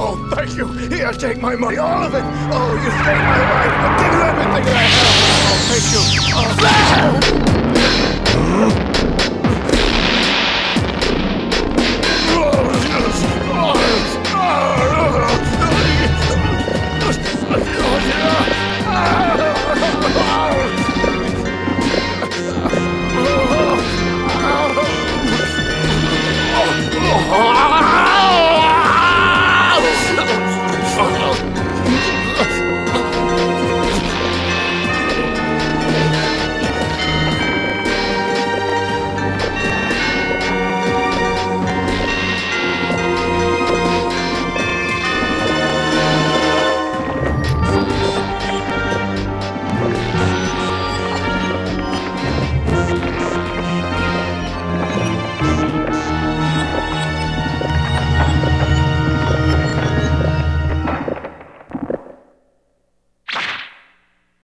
Oh, thank you. Here, take my money, all of it. Oh, you saved my life. I'll give you everything that I have. Oh, thank you. Oh.